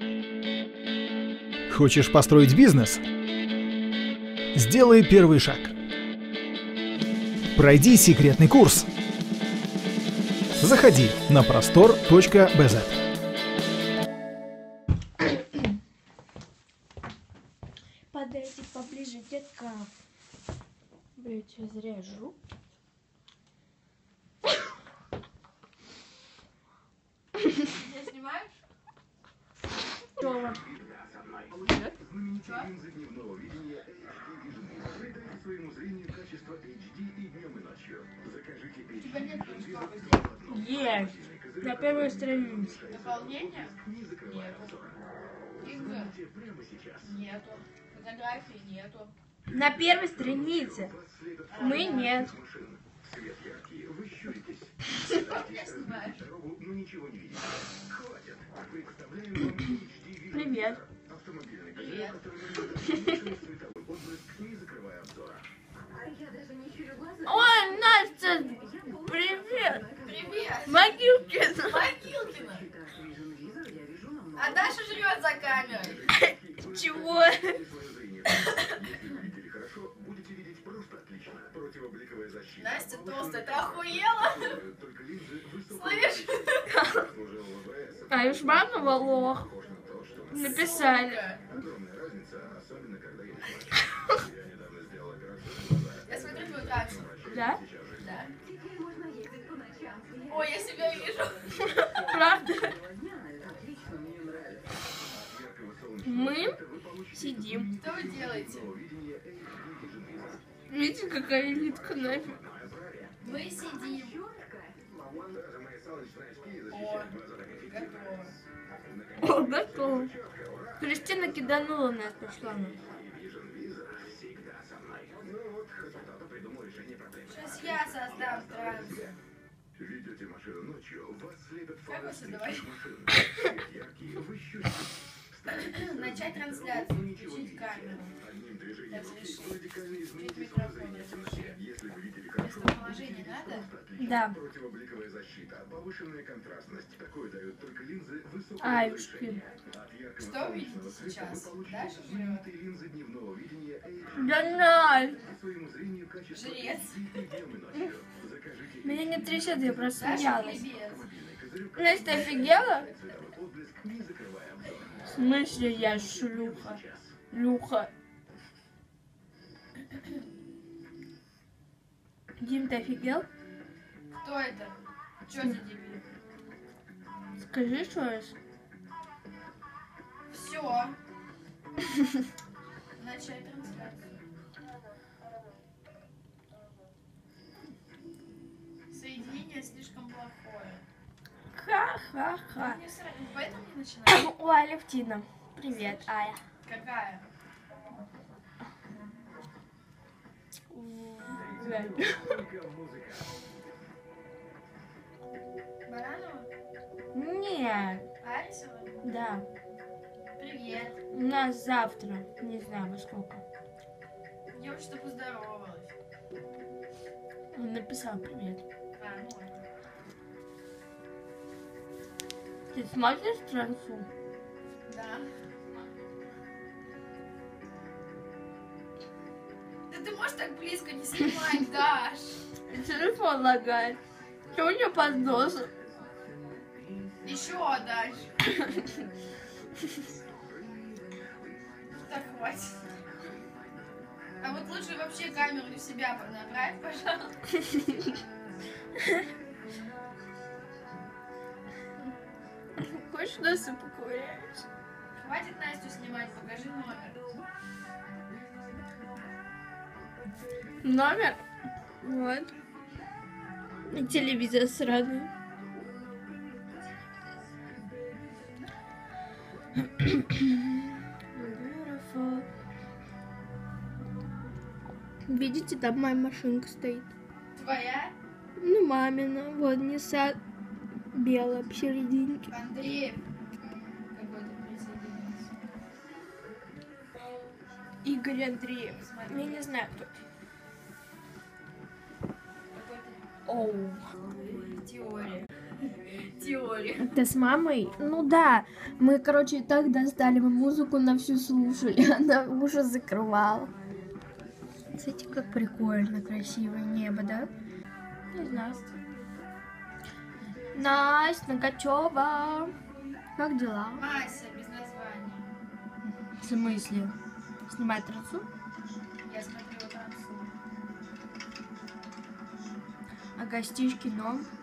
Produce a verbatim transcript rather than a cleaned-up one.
Хочешь построить бизнес? Сделай первый шаг. Пройди секретный курс. Заходи на простор точка би зет. Подойди поближе, детка. Блять, я зря жру. Меня снимаешь? Что? Тебя нет что Есть. На первой странице. Дополнение? Нет. Игры? Нету. Фотографии нету. На первой странице. Мы нет. Меня снимаешь? Привет. Привет. Ой, Настя, привет. Привет. Могилкина. Могилкина. А Даша жрет за камерой. Чего? Настя толстая, ты охуела? Слышь? Аюшманова лох. Написали. Я смотрю твою камеру. Да? Да. Ой, я себя вижу. Правда? Мы сидим. Что вы делаете? Видите, какая элитка нафиг. Мы сидим. О, готово. О, готово. Кристина киданула нас, пошла. Сейчас я создам транс. Как вы создавали? Начать трансляцию, включить камеру. Разрешить. Включить микрофон, разрешить. Местоположение надо? Да. Аюшки. Что вы видите сейчас? Даша жрет? Да Настя. Жрец? Меня не трясет, я просто Даша смеялась. плебес. Настя, офигела? В смысле я шлюха? Люха. Дим, ты офигел? Кто это? Что за дебил? Скажи еще раз. Все. Начать трансляцию. Соединение слишком плохое. Ха-ха-ха. Не сра- Поэтому не начинаем. О, Алевтина. Привет, Ая. Какая? Баранова? Нет. Арисова? Да. Привет. У нас завтра. Не знаю во сколько. Я что поздоровалась. Он написал привет. А, ну ладно. Ты смотришь трансу? Да. Да ты можешь так близко не снимать, Даш? Телефон лагает. Что у нее под носом? Еще, Даш. Так, хватит. А вот лучше вообще камеру на себя направь, пожалуйста. Хочешь носы поковыряешь? Хватит Настю снимать, покажи номер. Номер? Вот. И телевизор сраный. Видите, там моя машинка стоит. Твоя? Ну, мамина. Вот, Nissan белая посерединке. Андреев. Какой-то присоединился. Игорь Андреев. Смотри. Я не знаю, кто это. Какой-то Оу. теория. теорию. Ты с мамой? Ну да. Мы, короче, так достали, мы музыку на всю слушали, она уши закрывала. Кстати, как прикольно, красивое небо, да? Не знаю. Настя Нагачева. Как дела? Мася, без названия. В смысле? Снимать трансу? Я смотрела трансу. А гостишь кино?